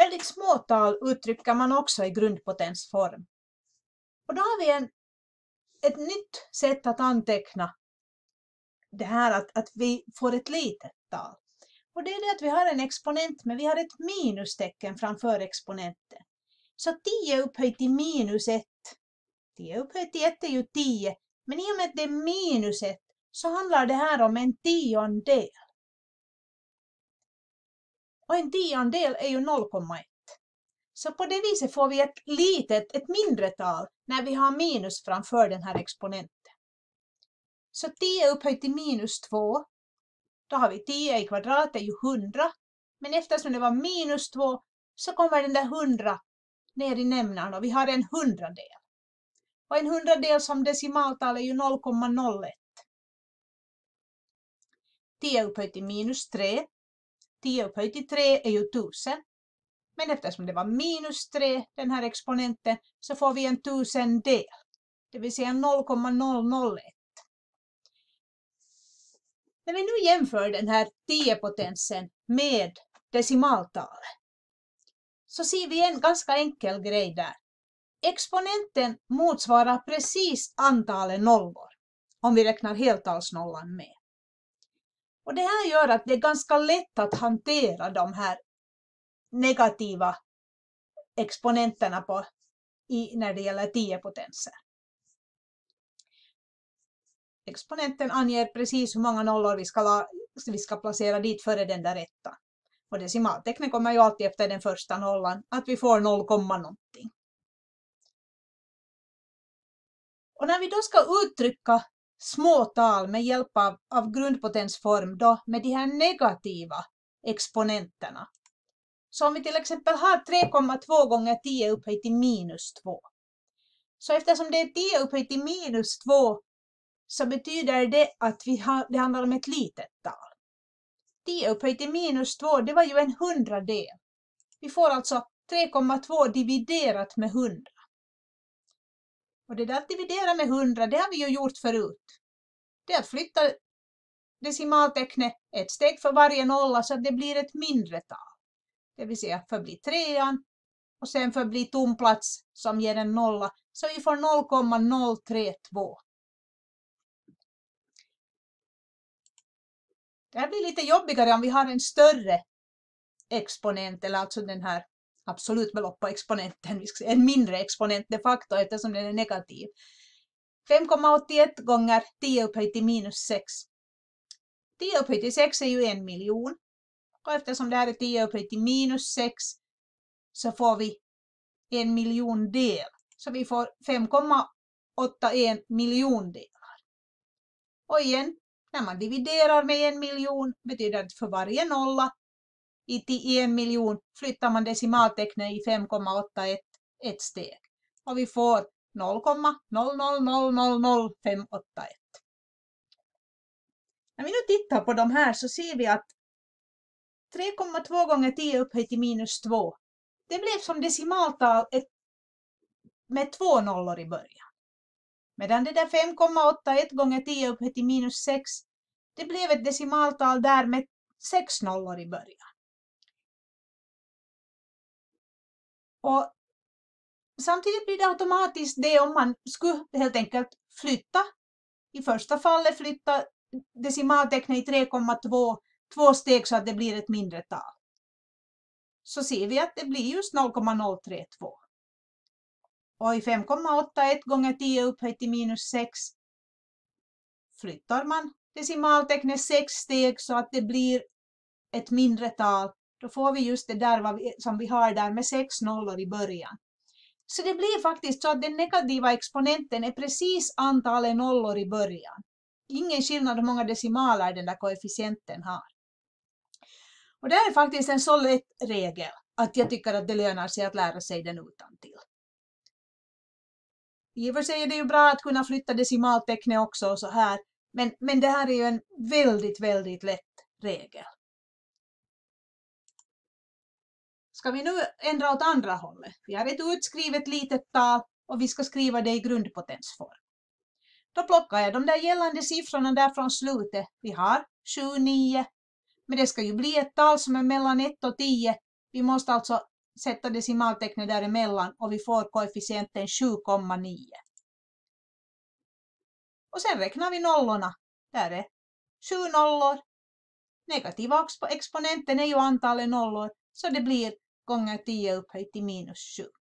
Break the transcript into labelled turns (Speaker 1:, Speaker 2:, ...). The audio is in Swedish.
Speaker 1: Väldigt små tal uttrycker man också i grundpotensform. Och då har vi ett nytt sätt att anteckna det här att vi får ett litet tal. Och det är det att vi har en exponent men vi har ett minustecken framför exponenten. Så 10 upphöjt till minus 1. 10 upphöjt till 1 är ju 10. Men i och med att det är minus 1 så handlar det här om en tiondel. Och en tiondel är ju 0,1. Så på det viset får vi ett mindre tal när vi har minus framför den här exponenten. Så 10 upphöjt till minus 2. Då har vi 10 i kvadrat, det är ju 100. Men eftersom det var minus 2 så kommer den där 100 ner i nämnaren och vi har en hundradel. Och en hundradel som decimaltal är ju 0,01. 10 upphöjt till minus 3. 10 upphöjt till 3 är ju 1000. Men eftersom det var minus 3, den här exponenten, så får vi en tusendel. Det vill säga 0,001. När vi nu jämför den här 10-potensen med decimaltalet så ser vi en ganska enkel grej där. Exponenten motsvarar precis antalet nollor om vi räknar heltalsnollan med. Och det här gör att det är ganska lätt att hantera de här negativa exponenterna när det gäller 10-potenser. Exponenten anger precis hur många nollor vi ska placera dit före den där ettan. Och decimaltecknet kommer ju alltid efter den första nollan, att vi får 0, någonting. Och när vi då ska uttrycka små tal med hjälp av grundpotensform då med de här negativa exponenterna. Så om vi till exempel har 3,2 gånger 10 upphöjt till minus 2. Så eftersom det är 10 upphöjt till minus 2 så betyder det att det handlar om ett litet tal. 10 upphöjt till minus 2, det var ju en hundradel. Vi får alltså 3,2 dividerat med 100. Och det där att dividera med 100, det har vi ju gjort förut. Det är att flytta decimaltecknet ett steg för varje nolla så att det blir ett mindre tal. Det vill säga förbli 3an och sen förbli tom plats som ger en nolla. Så vi får 0,032. Det här blir lite jobbigare om vi har en större exponent, eller alltså den här absolutbelopp på exponenten, en mindre exponent de facto eftersom den är negativ. 5,81 gånger 10 upphöjt till minus 6. 10 upphöjt till 6 är ju 1 miljon. Och eftersom det här är 10 upphöjt till minus 6 så får vi 1 miljondel. Så vi får 5,81 miljondelar. Och igen, när man dividerar med 1 miljon betyder det att för varje nolla i 1 miljon flyttar man decimaltecknet i 5,81 ett steg. Och vi får 0,0000581. När vi nu tittar på de här så ser vi att 3,2 gånger 10 upphöjt till minus 2. Det blev som decimaltal med 2 nollor i början. Medan det där 5,81 gånger 10 upphöjt till minus 6. Det blev ett decimaltal där med 6 nollor i början. Och samtidigt blir det automatiskt det om man skulle helt enkelt flytta. I första fallet flytta decimaltecknet i 3,2 två steg så att det blir ett mindre tal. Så ser vi att det blir just 0,032. Och i 5,81 gånger 10 upphöjt till minus 6 flyttar man decimaltecknet 6 steg så att det blir ett mindre tal. Då får vi just det där som vi har där med 6 nollor i början. Så det blir faktiskt så att den negativa exponenten är precis antalet nollor i början. Ingen skillnad hur många decimaler den där koefficienten har. Och det är faktiskt en så lätt regel att jag tycker att det lönar sig att lära sig den utantill. I och för sig är det ju bra att kunna flytta decimaltecknet också och så här. Men det här är ju en väldigt, väldigt lätt regel. Ska vi nu ändra åt andra hållet? Vi har ett utskrivet litet tal och vi ska skriva det i grundpotensform. Då plockar jag de där gällande siffrorna där från slutet. Vi har 7, 9. Men det ska ju bli ett tal som är mellan 1 och 10. Vi måste alltså sätta decimaltecknet däremellan och vi får koefficienten 7,9. Och sen räknar vi nollorna. Där är 7 nollor. Negativa exponenten är ju antalet nollor, så det blir gånger 10 upphöjt till minus 7.